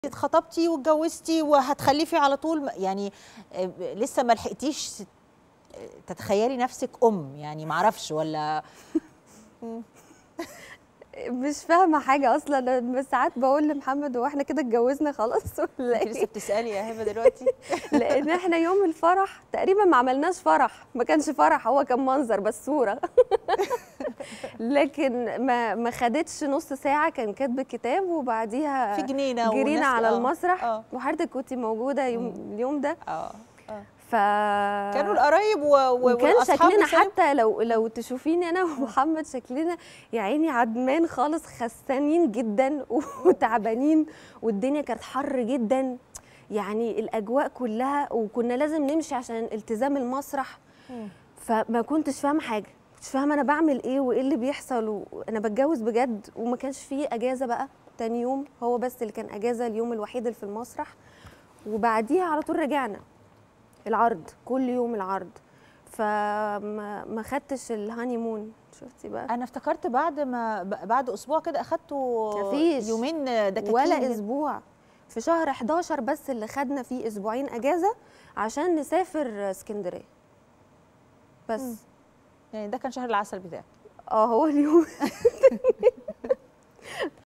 اتخطبتي واتجوزتي وهتخلفي على طول، يعني لسه ما لحقتيش تتخيلي نفسك يعني معرفش ولا؟ مش فاهمه حاجه اصلا. بس ساعات بقول لمحمد هو احنا كده اتجوزنا خلاص ولا انت لسه ايه؟ بتسالي يا هبه دلوقتي؟ لان احنا يوم الفرح تقريبا ما عملناش فرح، ما كانش فرح، هو كان منظر بس صوره. لكن ما خدتش نص ساعه، كان كاتب كتاب وبعديها في جنينه جرينا والناس على المسرح اه وحضرتك كنتي موجوده اليوم ده. اه اه ف كانوا القرايب وكان والاصحاب شكلنا بيسلموا. حتى لو تشوفيني انا ومحمد شكلنا يا عيني عدمان خالص، خسانين جدا وتعبانين، والدنيا كانت حر جدا، يعني الاجواء كلها، وكنا لازم نمشي عشان التزام المسرح. فما كنتش فاهمه حاجه، مش فاهمه انا بعمل ايه وايه اللي بيحصل، وانا بتجوز بجد وما كانش فيه اجازه بقى. تاني يوم هو بس اللي كان اجازه، اليوم الوحيد اللي في المسرح، وبعديها على طول رجعنا العرض، كل يوم العرض. فما خدتش الهاني مون. شفتي بقى، انا افتكرت بعد اسبوع كده اخدته مفيش يومين دكاكين ولا اسبوع. في شهر 11 بس اللي خدنا فيه اسبوعين اجازه عشان نسافر اسكندريه بس. يعني ده كان شهر العسل بتاعك؟ هو اليوم